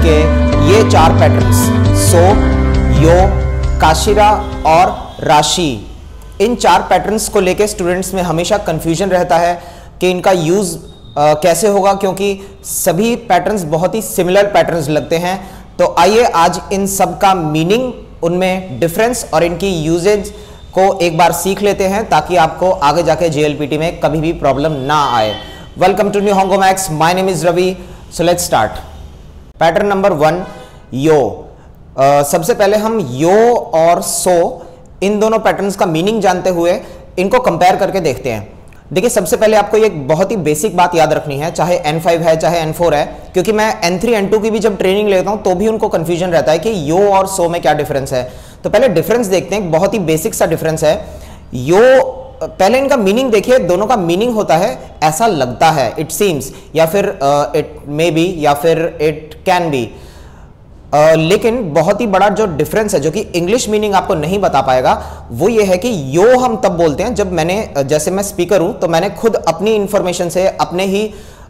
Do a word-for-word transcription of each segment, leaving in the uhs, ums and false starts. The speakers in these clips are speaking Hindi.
के ये चार पैटर्न्स सो, यो, काशिरा और राशि, इन चार पैटर्न्स को लेके स्टूडेंट्स में हमेशा कंफ्यूजन रहता है कि इनका यूज कैसे होगा, क्योंकि सभी पैटर्न्स बहुत ही सिमिलर पैटर्न्स लगते हैं। तो आइए आज इन सब का मीनिंग, उनमें डिफरेंस और इनकी यूजेज को एक बार सीख लेते हैं ताकि आपको आगे जाके जेएलपीटी में कभी भी प्रॉब्लम ना आए। Welcome to Nihongomax, my name is Ravi. So let's start. Pattern number one, यो। uh, सबसे पहले हम यो और सो इन दोनों पैटर्न्स का मीनिंग जानते हुए इनको कंपेयर करके देखते हैं। देखिए, सबसे पहले आपको एक बहुत ही बेसिक बात याद रखनी है, चाहे एन फाइव है चाहे एन फोर है, क्योंकि मैं एन थ्री एन टू की भी जब ट्रेनिंग लेता हूं तो भी उनको कंफ्यूजन रहता है कि यो और सो में क्या डिफरेंस है। तो पहले डिफरेंस देखते हैं, बहुत ही बेसिक सा डिफरेंस है। यो, पहले इनका मीनिंग देखिए, दोनों का मीनिंग होता है ऐसा लगता है, इट सीम्स, या फिर इट मे बी, या फिर इट कैन बी। लेकिन बहुत ही बड़ा जो डिफरेंस है, जो कि इंग्लिश मीनिंग आपको नहीं बता पाएगा, वो ये है कि यो हम तब बोलते हैं जब मैंने, जैसे मैं स्पीकर हूं तो मैंने खुद अपनी इंफॉर्मेशन से, अपने ही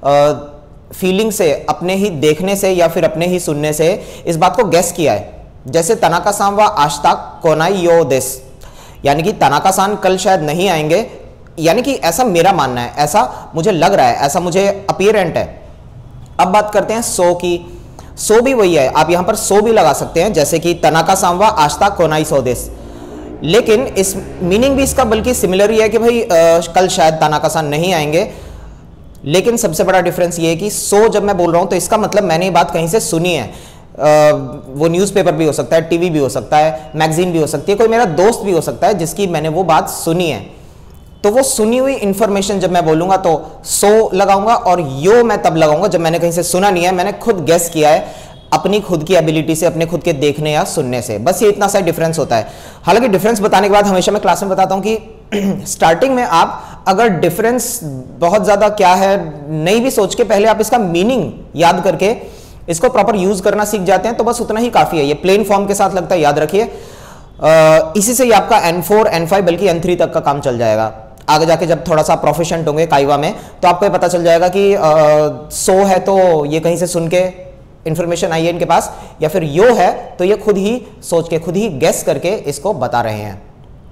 फीलिंग से, अपने ही देखने से या फिर अपने ही सुनने से इस बात को गेस किया है। जैसे तनाका सान व आश्ता कोनाई यो देस, यानी कि तनाका सान कल शायद नहीं आएंगे, यानी कि ऐसा मेरा मानना है, ऐसा मुझे लग रहा है, ऐसा मुझे अपीयरेंट है। अब बात करते हैं सो की। सो भी वही है, आप यहां पर सो भी लगा सकते हैं, जैसे कि तनाका सान व आश्ता कोनाई सो देस, लेकिन इस मीनिंग भी इसका बल्कि सिमिलर ही है कि भाई आ, कल शायद तनाका सान नहीं आएंगे। लेकिन सबसे बड़ा डिफरेंस ये है कि सो जब मैं बोल रहा हूं तो इसका मतलब मैंने ये बात कहीं से सुनी है। आ, वो न्यूज़पेपर भी हो सकता है, टीवी भी हो सकता है, मैगजीन भी हो सकती है, कोई मेरा दोस्त भी हो सकता है जिसकी मैंने वो बात सुनी है। तो वो सुनी हुई इंफॉर्मेशन जब मैं बोलूंगा तो सो लगाऊंगा, और यो मैं तब लगाऊंगा जब मैंने कहीं से सुना नहीं है, मैंने खुद गेस किया है अपनी खुद की एबिलिटी से, अपने खुद के देखने या सुनने से। बस ये इतना सा डिफरेंस होता है। हालांकि डिफरेंस बताने के बाद हमेशा मैं क्लास में बताता हूं कि स्टार्टिंग में आप अगर डिफरेंस बहुत ज्यादा क्या है नहीं भी सोच के, पहले आप इसका मीनिंग याद करके इसको प्रॉपर यूज करना सीख जाते हैं तो बस उतना ही काफी है। ये प्लेन फॉर्म के साथ लगता है, याद रखिए। इसी से ही आपका एन फोर एन फाइव बल्कि एन थ्री तक का काम चल जाएगा। आगे जाके जब थोड़ा सा प्रोफिशिएंट होंगे काइवा में तो आपको ये पता चल जाएगा कि आ, सो है तो ये कहीं से सुन के इंफॉर्मेशन आई है इनके पास, या फिर यो है तो ये खुद ही सोच के, खुद ही गेस करके इसको बता रहे हैं।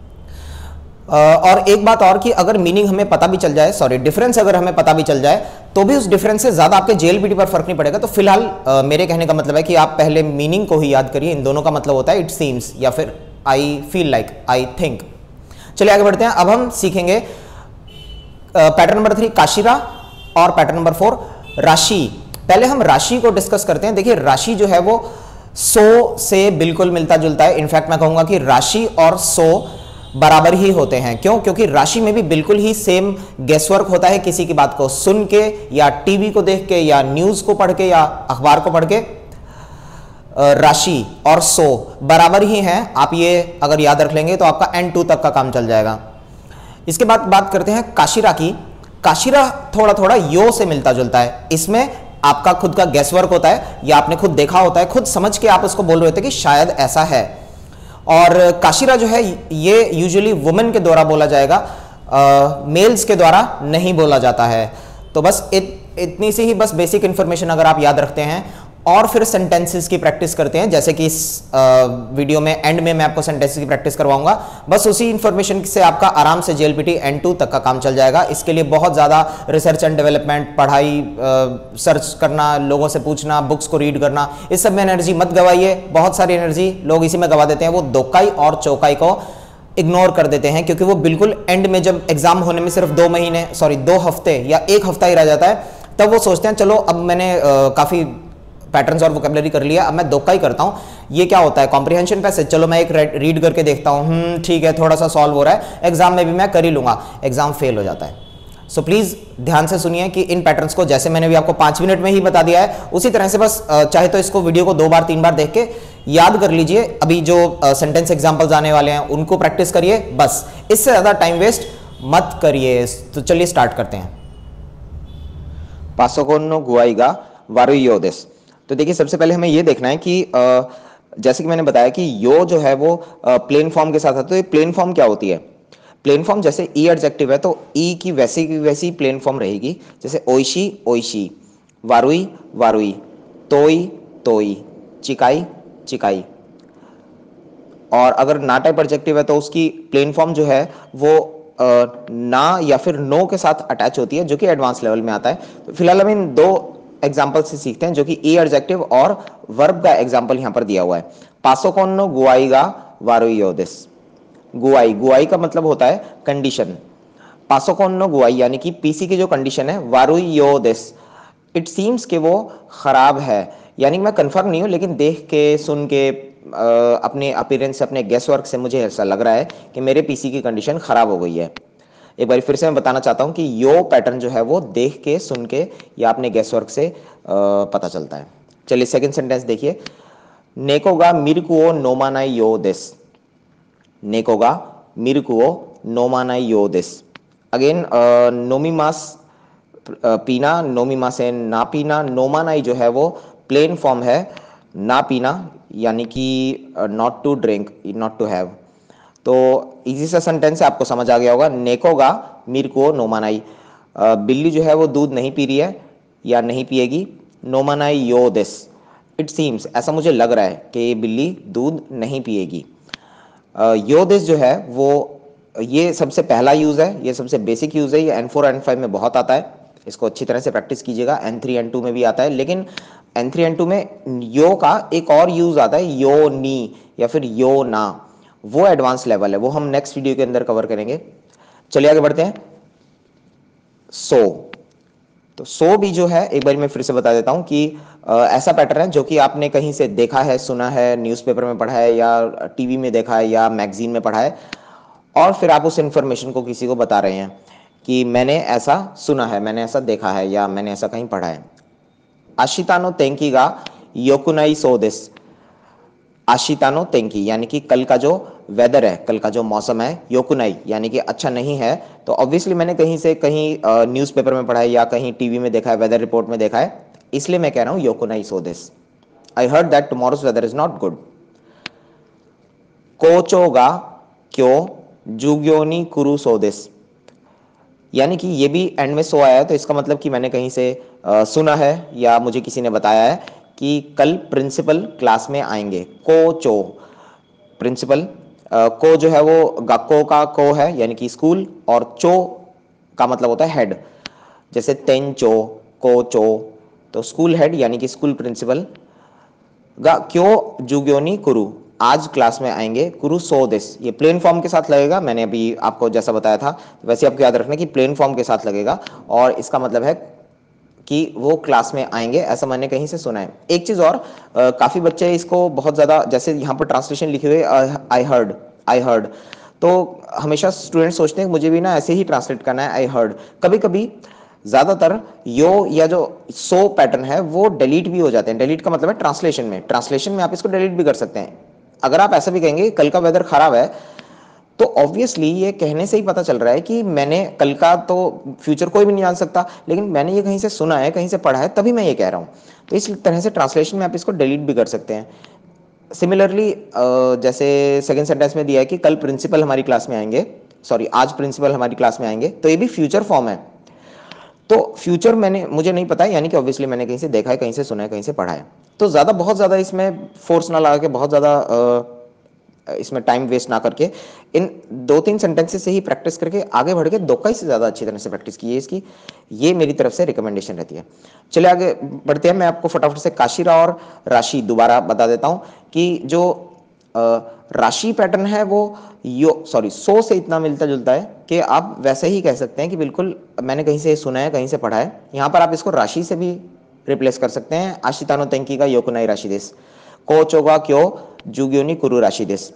आ, और एक बात और कि अगर मीनिंग हमें पता भी चल जाए, सॉरी डिफरेंस अगर हमें पता भी चल जाए तो भी उस डिफरेंस से ज्यादा आपके जेएलपीटी पर फर्क नहीं पड़ेगा। तो फिलहाल आ, मेरे कहने का मतलब है कि आप पहले मीनिंग को ही याद करिए। इन दोनों का मतलब होता है इट सीम्स या फिर I feel like, I think. चलिए आगे बढ़ते हैं। अब हम सीखेंगे पैटर्न नंबर थ्री काशिरा और पैटर्न नंबर फोर राशि। पहले हम राशि को डिस्कस करते हैं। देखिए, राशि जो है वो सो से बिल्कुल मिलता जुलता है। इनफैक्ट मैं कहूंगा कि राशि और सो बराबर ही होते हैं। क्यों? क्योंकि राशि में भी बिल्कुल ही सेम गेसवर्क होता है, किसी की बात को सुन के या टीवी को देख के या न्यूज को पढ़ के या अखबार को पढ़ के। राशि और सो बराबर ही हैं। आप ये अगर याद रख लेंगे तो आपका एन टू तक का काम चल जाएगा। इसके बाद बात करते हैं काशिरा की। काशिरा थोड़ा थोड़ा यो से मिलता जुलता है। इसमें आपका खुद का गेसवर्क होता है, या आपने खुद देखा होता है, खुद समझ के आप उसको बोल रहे होते हैं कि शायद ऐसा है। और काशिरा जो है ये यूजुअली वुमेन के द्वारा बोला जाएगा, मेल्स के द्वारा नहीं बोला जाता है। तो बस इत, इतनी सी ही बस बेसिक इंफॉर्मेशन अगर आप याद रखते हैं और फिर सेंटेंसेस की प्रैक्टिस करते हैं, जैसे कि इस वीडियो में एंड में मैं आपको सेंटेंसेस की प्रैक्टिस करवाऊंगा, बस उसी इंफॉर्मेशन से आपका आराम से जेएलपीटी एन टू तक का काम चल जाएगा। इसके लिए बहुत ज़्यादा रिसर्च एंड डेवलपमेंट, पढ़ाई, सर्च करना, लोगों से पूछना, बुक्स को रीड करना, इस सब में एनर्जी मत गवाइए। बहुत सारी एनर्जी लोग इसी में गवा देते हैं। वो दोक्काई और चौकाई को इग्नोर कर देते हैं, क्योंकि वो बिल्कुल एंड में जब एग्जाम होने में सिर्फ दो महीने सॉरी दो हफ्ते या एक हफ्ता ही रह जाता है, तब वो सोचते हैं चलो अब मैंने काफ़ी पैटर्न्स और वोकेबलरी कर लिया, अब मैं दोक्काई करता हूँ। ये क्या होता है? कॉम्प्रिहेंशन पैसेज, चलो मैं एक रीड करके देखता हूँ, हम्म ठीक है, थोड़ा सा सॉल्व हो रहा है, एग्जाम में भी मैं कर ही लूंगा। एग्जाम फेल हो जाता है। सो प्लीज ध्यान से सुनिए कि इन पैटर्न्स को जैसे मैंने भी आपको पांच मिनट में ही बता दिया है, उसी तरह से बस चाहे तो इसको वीडियो को दो बार तीन बार देख के याद कर लीजिए। अभी जो सेंटेंस एग्जाम्पल्स आने वाले हैं उनको प्रैक्टिस करिए, बस इससे ज्यादा टाइम वेस्ट मत करिए। तो चलिए स्टार्ट करते हैं। पासोकोन नो गुआईगा वारुई यो देस। तो देखिए, सबसे पहले हमें ये देखना है कि आ, जैसे कि मैंने बताया कि यो जो है वो प्लेन फॉर्म के साथ है। तो ये प्लेन फॉर्म क्या होती है? प्लेन फॉर्म जैसे ई एडजेक्टिव है तो ई की वैसी की वैसी प्लेन फॉर्म रहेगी। जैसे ओइशी ओइशी, वारुई वारुई, तोई तोई, चिकाई चिकाई। और अगर ना टाइप एडजेक्टिव है तो उसकी प्लेन फॉर्म जो है वो आ, ना या फिर नो के साथ अटैच होती है, जो कि एडवांस लेवल में आता है। तो फिलहाल हम इन दो एग्जाम्पल से सीखते हैं, जो कि ए एडजेक्टिव और वर्ब का एग्जाम्पल यहां पर दिया हुआ है। पासो कोन्नो गुआईगा वारुयोदेस। गुआई, गुआई का मतलब होता है कंडीशन। पासो कोन्नो गुआई यानी कि पीसी की जो कंडीशन है, वारुयोदेस, इट सीम्स कि वो खराब है। यानी मैं कंफर्म नहीं हूं, लेकिन देख के, सुन के, आ, अपने अपीयरेंस से, अपने गेस वर्क से मुझे ऐसा लग रहा है कि मेरे पीसी की कंडीशन खराब हो गई है। एक बार फिर से मैं बताना चाहता हूं कि यो पैटर्न जो है वो देख के, सुन के या अपने गेस वर्क से आ, पता चलता है। चलिए सेकंड सेंटेंस देखिए। नेकोगा मिर्कुओ नोमानाई यो देस। नेकोगा मिर्कुओ नोमानाई यो देस। अगेन नोमीमास पीना, नोमीमा से ना पीना। नोमानाई जो है वो प्लेन फॉर्म है ना पीना, यानी कि not to drink, not to have. तो इजी सा सेंटेंस है, आपको समझ आ गया होगा। नेकोगा मिर्कुओ नोमानाई, बिल्ली जो है वो दूध नहीं पी रही है या नहीं पिएगी। नोमानाई यो देस, इट सीम्स, ऐसा मुझे लग रहा है कि बिल्ली दूध नहीं पिएगी। यो देस जो है वो ये सबसे पहला यूज है, ये सबसे बेसिक यूज है, ये एन फोर एन फाइव में बहुत आता है। इसको अच्छी तरह से प्रैक्टिस कीजिएगा। एन थ्री एन टू में भी आता है, लेकिन एन थ्री एन टू में यो का एक और यूज आता है, यो नी या फिर यो ना, वो एडवांस लेवल है, वो हम नेक्स्ट वीडियो के अंदर कवर करेंगे। चलिए आगे बढ़ते हैं। सो, तो सो भी जो है, एक बार मैं फिर से बता देता हूं कि आ, ऐसा पैटर्न है जो कि आपने कहीं से देखा है, सुना है, न्यूज़पेपर में पढ़ा है या टीवी में देखा है या मैगजीन में पढ़ा है, और फिर आप उस इंफॉर्मेशन को किसी को बता रहे हैं कि मैंने ऐसा सुना है, मैंने ऐसा देखा है या मैंने ऐसा कहीं पढ़ा है। आशितानो तेंकी गा योकुनाई सो देस। आशितानो तेंकी यानी कि कल का जो वेदर है, कल का जो मौसम है, योकुनाई यानी कि अच्छा नहीं है। तो ऑब्वियसली मैंने कहीं से कहीं न्यूज़पेपर में पढ़ा है या कहीं टीवी में देखा है, वेदर रिपोर्ट में देखा है, इसलिए मैं कह रहा हूं योकुनाई सो देस। I heard that tomorrow's weather is not good. कोचो गा क्यों जुग्योनी कुरु सो देस, यानी कि ये भी एंड में सो आया है, तो इसका मतलब कि मैंने कहीं से आ, सुना है या मुझे किसी ने बताया है कि कल प्रिंसिपल क्लास में आएंगे। कोचो, प्रिंसिपल, को जो है वो गाको का को है यानी कि स्कूल, और चो का मतलब होता है हेड, जैसे तेंचो, कोचो, तो स्कूल हेड यानी कि स्कूल प्रिंसिपल। गा क्यों जुग्योनी कुरु, आज क्लास में आएंगे। कुरु सो दिस, ये प्लेन फॉर्म के साथ लगेगा, मैंने अभी आपको जैसा बताया था वैसे आपको याद रखना कि प्लेन फॉर्म के साथ लगेगा, और इसका मतलब है कि वो क्लास में आएंगे, ऐसा मैंने कहीं से सुना है। एक चीज और, आ, काफी बच्चे इसको बहुत ज्यादा, जैसे यहाँ पर ट्रांसलेशन लिखे हुए आई हर्ड, आई हर्ड, तो हमेशा स्टूडेंट सोचते हैं मुझे भी ना ऐसे ही ट्रांसलेट करना है, आई हर्ड। कभी कभी ज्यादातर यो या जो सो पैटर्न है वो डिलीट भी हो जाते हैं। डिलीट का मतलब है ट्रांसलेशन में, ट्रांसलेशन में आप इसको डिलीट भी कर सकते हैं। अगर आप ऐसा भी कहेंगे कल का वेदर खराब है, तो ऑब्वियसली ये कहने से ही पता चल रहा है कि मैंने कल का, तो फ्यूचर कोई भी नहीं जान सकता, लेकिन मैंने ये कहीं से सुना है, कहीं से पढ़ा है, तभी मैं ये कह रहा हूं। तो इस तरह से ट्रांसलेशन में आप इसको डिलीट भी कर सकते हैं। सिमिलरली जैसे सेकंड सेंटेंस में दिया है कि कल प्रिंसिपल हमारी क्लास में आएंगे, सॉरी आज प्रिंसिपल हमारी क्लास में आएंगे, तो ये भी फ्यूचर फॉर्म है। तो फ्यूचर मैंने, मुझे नहीं पता है, यानी कि ऑब्वियसली मैंने कहीं से देखा है, कहीं से सुना है, कहीं से पढ़ा है। तो ज़्यादा, बहुत ज़्यादा इसमें फोर्स ना लगा के, बहुत ज़्यादा इसमें टाइम वेस्ट ना करके, इन दो तीन सेंटेंसेस से ही प्रैक्टिस करके आगे बढ़ के दोक्काई से ज़्यादा अच्छी तरह से प्रैक्टिस कीजिए इसकी, ये मेरी तरफ से रिकमेंडेशन रहती है। चलिए आगे बढ़ते हैं। मैं आपको फटाफट से काशिरा और राशि दोबारा बता देता हूँ कि जो राशि पैटर्न है वो यो सॉरी सो से इतना मिलता जुलता है कि आप वैसे ही कह सकते हैं कि बिल्कुल मैंने कहीं से सुना है, कहीं से पढ़ा है। यहाँ पर आप इसको राशि से भी रिप्लेस कर सकते हैं। आशितानो तेंकी का योकुनाई राशि देस, कोचोगा क्यों जुग्योनी कुरु राशि देस।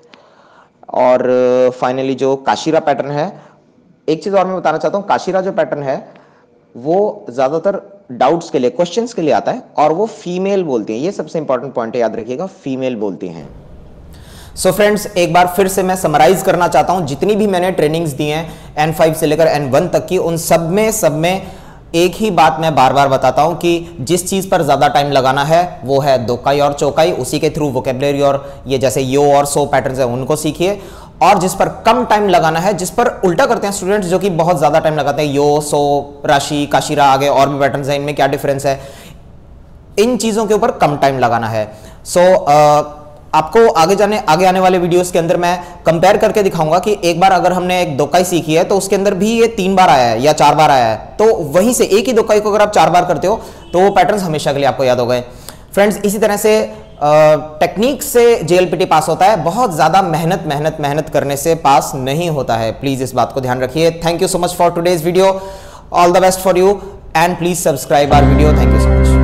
और फाइनली जो काशिरा पैटर्न है, एक चीज और मैं बताना चाहता हूँ, काशिरा जो पैटर्न है वो ज्यादातर डाउट्स के लिए, क्वेश्चंस के लिए आता है, और वो फीमेल बोलती है। ये सबसे इंपॉर्टेंट पॉइंट है, याद रखिएगा, फीमेल बोलती हैं। सो so फ्रेंड्स, एक बार फिर से मैं समराइज करना चाहता हूं, जितनी भी मैंने ट्रेनिंग्स दी हैं एन फाइव से लेकर एन वन तक की, उन सब में सब में एक ही बात मैं बार बार बताता हूं कि जिस चीज पर ज्यादा टाइम लगाना है वो है दोकाई और चोकाई, उसी के थ्रू वोकेबलरी और ये जैसे यो और सो पैटर्न्स है उनको सीखिए। और जिस पर कम टाइम लगाना है, जिस पर उल्टा करते हैं स्टूडेंट्स, जो कि बहुत ज्यादा टाइम लगाते हैं, यो, सो, राशि, काशिरा, आगे और भी पैटर्न्स हैं, इनमें क्या डिफरेंस है, इन चीज़ों के ऊपर कम टाइम लगाना है। सो so, uh, आपको आगे जाने आगे आने वाले वीडियोस के अंदर मैं कंपेयर करके दिखाऊंगा कि एक बार अगर हमने एक दोकाई सीखी है तो उसके अंदर भी ये तीन बार आया है या चार बार आया है, तो वहीं से एक ही दोकाई को अगर आप चार बार करते हो तो वो पैटर्न्स हमेशा के लिए आपको याद हो गए। फ्रेंड्स, इसी तरह से टेक्निक uh, से जेएलपीटी पास होता है, बहुत ज़्यादा मेहनत मेहनत मेहनत करने से पास नहीं होता है। प्लीज़ इस बात को ध्यान रखिए। Thank you so much for today's video, all the best for you and please subscribe our video. Thank you so much.